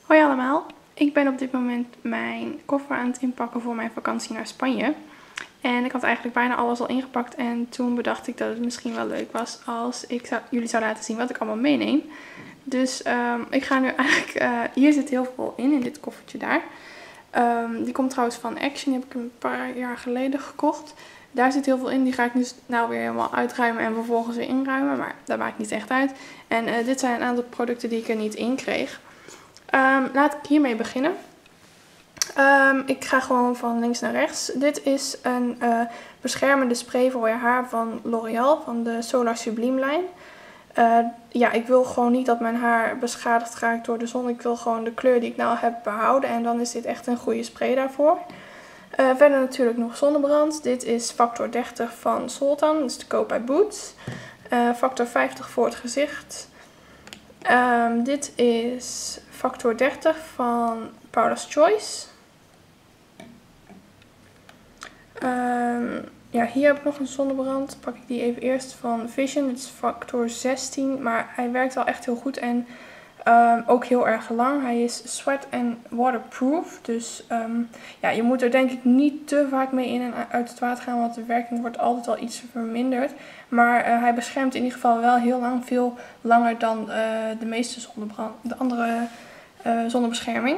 Hoi allemaal, ik ben op dit moment mijn koffer aan het inpakken voor mijn vakantie naar Spanje. En ik had eigenlijk bijna alles al ingepakt en toen bedacht ik dat het misschien wel leuk was als ik jullie zou laten zien wat ik allemaal meeneem. Dus ik ga nu eigenlijk, hier zit heel veel in dit koffertje daar. Die komt trouwens van Action, die heb ik een paar jaar geleden gekocht. Daar zit heel veel in, die ga ik nu nou weer helemaal uitruimen en vervolgens weer inruimen, maar dat maakt niet echt uit. En dit zijn een aantal producten die ik er niet in kreeg. Laat ik hiermee beginnen. Ik ga gewoon van links naar rechts. Dit is een beschermende spray voor je haar van L'Oréal, van de Solar Sublime lijn. Ja, ik wil gewoon niet dat mijn haar beschadigd raakt door de zon. Ik wil gewoon de kleur die ik nou heb behouden. En dan is dit echt een goede spray daarvoor. Verder natuurlijk nog zonnebrand. Dit is factor 30 van Sultan. Dat is te koop bij Boots. Factor 50 voor het gezicht. Dit is factor 30 van Paula's Choice. Ja, hier heb ik nog een zonnebrand. Pak ik die even eerst van Vision. Dit is factor 16, maar hij werkt wel echt heel goed en ook heel erg lang. Hij is sweat en waterproof. Dus ja, je moet er denk ik niet te vaak mee in en uit het water gaan, want de werking wordt altijd al iets verminderd. Maar hij beschermt in ieder geval wel heel lang, veel langer dan de meeste de andere zonnebescherming.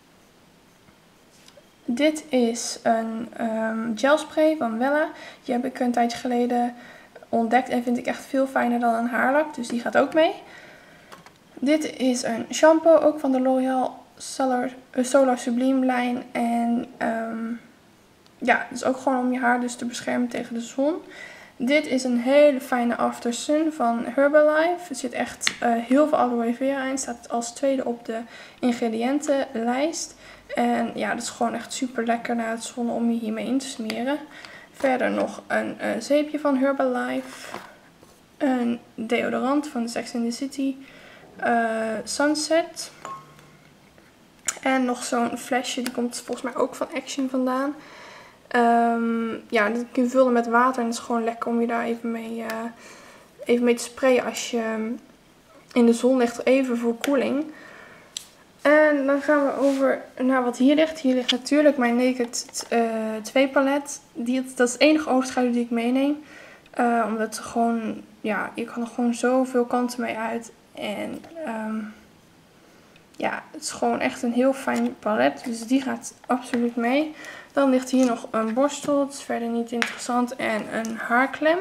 Dit is een gelspray van Wella. Die heb ik een tijdje geleden ontdekt en vind ik echt veel fijner dan een haarlak. Dus die gaat ook mee. Dit is een shampoo, ook van de L'Oréal Solar Sublime lijn. En ja, het is ook gewoon om je haar dus te beschermen tegen de zon. Dit is een hele fijne After Sun van Herbalife. Er zit echt heel veel aloe vera in. Staat als tweede op de ingrediëntenlijst. En ja, dat is gewoon echt super lekker na het zon om je hiermee in te smeren. Verder nog een zeepje van Herbalife. Een deodorant van Sex and the City. Sunset. En nog zo'n flesje, die komt volgens mij ook van Action vandaan. Ja, dat kun je vullen met water en het is gewoon lekker om je daar even mee te sprayen als je in de zon ligt, even voor koeling. En dan gaan we over naar wat hier ligt. Hier ligt natuurlijk mijn Naked 2 palet. Dat is de enige oogschaduw die ik meeneem. Omdat gewoon, ja, je kan er gewoon zoveel kanten mee uit. En ja, het is gewoon echt een heel fijn palet. Dus die gaat absoluut mee. Dan ligt hier nog een borstel. Dat is verder niet interessant. En een haarklem.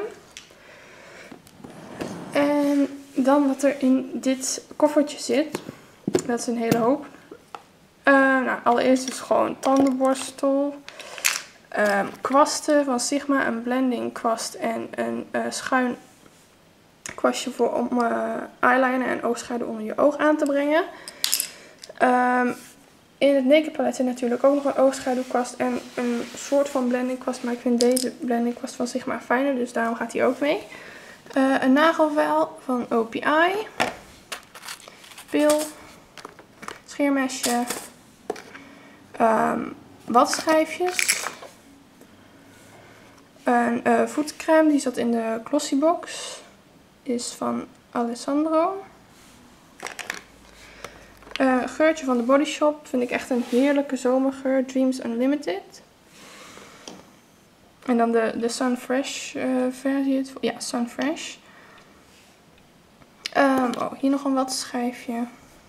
En dan wat er in dit koffertje zit. Dat is een hele hoop. Nou, allereerst is gewoon tandenborstel. Kwasten van Sigma. Een blending kwast en een schuin kwastje om eyeliner en oogschaduw onder je oog aan te brengen. In het Naked palet zit natuurlijk ook nog een oogschaduwkwast en een soort van blending kwast. Maar ik vind deze blending kwast van Sigma fijner, dus daarom gaat die ook mee. Een nagelvel van OPI. Pil. Scheermesje. Watschijfjes. Een voetcrème, die zat in de Glossybox. Is van Alessandro. Geurtje van de Body Shop. Vind ik echt een heerlijke zomergeur. Dreams Unlimited. En dan de Sunfresh versie. Ja, Sunfresh. Oh, hier nog een watschijfje.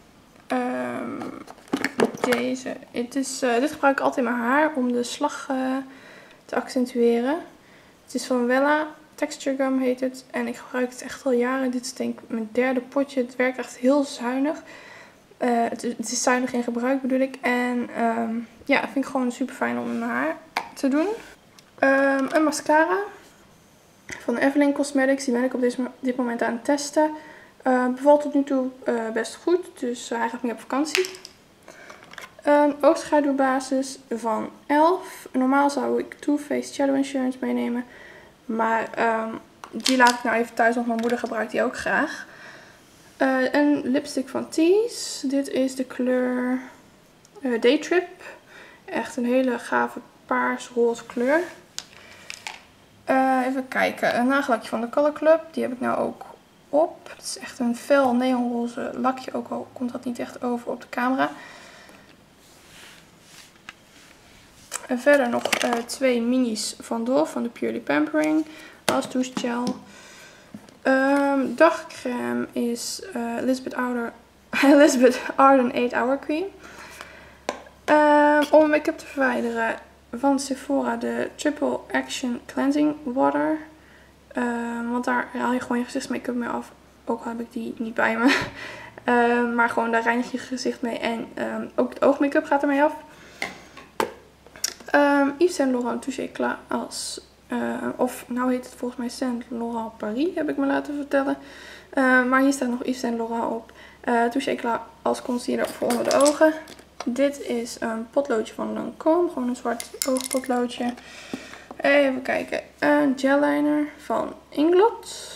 Deze. Dit gebruik ik altijd in mijn haar om de slag te accentueren. Het is van Wella. Texture Gum heet het. En ik gebruik het echt al jaren. Dit is denk ik mijn derde potje. Het werkt echt heel zuinig. Het is zuinig in gebruik bedoel ik. En ja, dat vind ik gewoon super fijn om in mijn haar te doen. Een mascara van Evelyn Cosmetics. Die ben ik op dit moment aan het testen. Bevalt tot nu toe best goed. Dus hij gaat mee op vakantie. Een oogschaduwbasis van ELF. Normaal zou ik Too Faced Shadow Insurance meenemen. Maar die laat ik nou even thuis, want mijn moeder gebruikt die ook graag. Een lipstick van Tease. Dit is de kleur Daytrip. Echt een hele gave paars-roze kleur. Even kijken. Een nagellakje van de Color Club. Die heb ik nou ook op. Het is echt een fel neonroze lakje. Ook al komt dat niet echt over op de camera. En verder nog 2 minis van Dove van de Purely Pampering als douchegel. Dagcreme is Elizabeth Arden 8 Hour Cream. Om make-up te verwijderen van Sephora de Triple Action Cleansing Water. Want daar haal je gewoon je gezichtsmake-up mee af. Ook al heb ik die niet bij me. Maar gewoon daar reinig je gezicht mee. En ook het oogmake-up gaat ermee af. Yves Saint Laurent Touche Éclat als... of nou heet het volgens mij Saint Laurent Paris, heb ik me laten vertellen. Maar hier staat nog Yves Saint Laurent op. Touche Éclat als concealer voor onder de ogen. Dit is een potloodje van Lancôme. Gewoon een zwart oogpotloodje. Even kijken. Een gel liner van Inglot.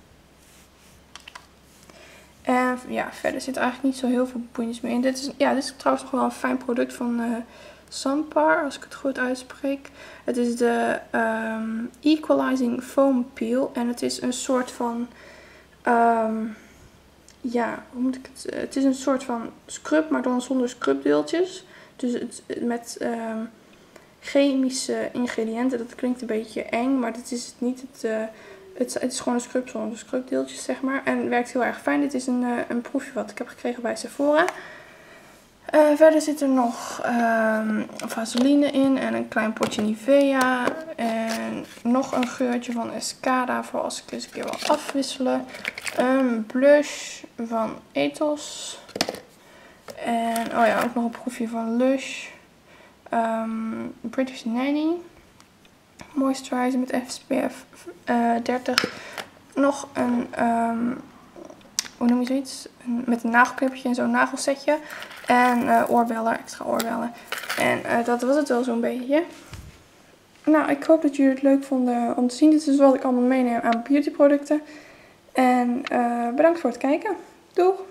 En ja, verder zit eigenlijk niet zo heel veel boeiends meer in. Dit is trouwens nog wel een fijn product van Sanpar, als ik het goed uitspreek. Het is de Equalizing Foam Peel. En het is een soort van... ja, hoe moet ik het... Het is een soort van scrub, maar dan zonder scrubdeeltjes. Dus het met chemische ingrediënten. Dat klinkt een beetje eng, maar dat is het niet. Het is gewoon een scrub zonder scrubdeeltjes, zeg maar. En werkt heel erg fijn. Dit is een proefje wat ik heb gekregen bij Sephora. Verder zit er nog vaseline in en een klein potje Nivea. En nog een geurtje van Escada voor als ik eens een keer wil afwisselen. Een blush van Ethos. En oh ja, ook nog een proefje van Lush. British Nanny. Moisturizer met SPF 30. Nog een... hoe noem je zoiets? Met een nagelknippertje en zo'n nagelsetje. En oorbellen, extra oorbellen. En dat was het wel zo'n beetje. Nou, ik hoop dat jullie het leuk vonden om te zien. Dit is wat ik allemaal meeneem aan beautyproducten. En bedankt voor het kijken. Doeg!